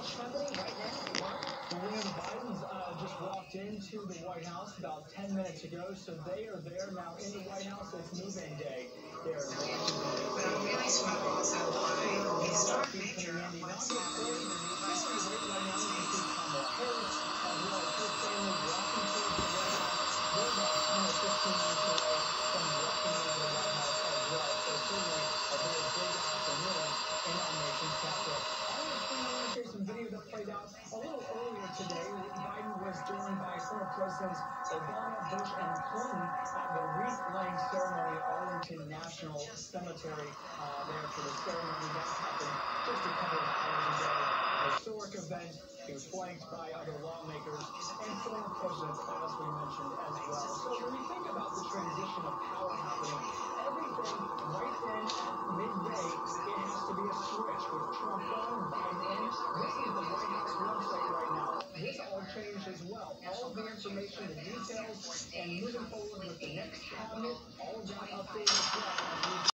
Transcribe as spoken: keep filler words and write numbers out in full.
much happening right now? Well, the Bidens uh, just walked into the White House about ten minutes ago, so they are there now in the White House. It's move-in day. They're in Washington. But I'm really struck also by the historic nature of what's happening in the Vice President of the United States. Kamala Harris, as well as her family, walking towards the White House. They're about ten or fifteen minutes away from walking into the White House as well. So certainly a very big afternoon in our nation's capital. On the screen, I want to show some video that played out a little earlier today. Biden was joined by former presidents Obama, Bush, and Clinton at the wreath-laying ceremony at Arlington National Cemetery. Uh, there for the ceremony that happened just a couple of hours ago. Historic event. He was flanked by other lawmakers and former presidents, as we mentioned as well. So when you think about the transition of power happening, everything right then at midday, it has to be a switch with Trump gone, Biden in. This is the White House website right now. This all changed as well. All of the information, the details, and moving forward with the next cabinet, all of that updated.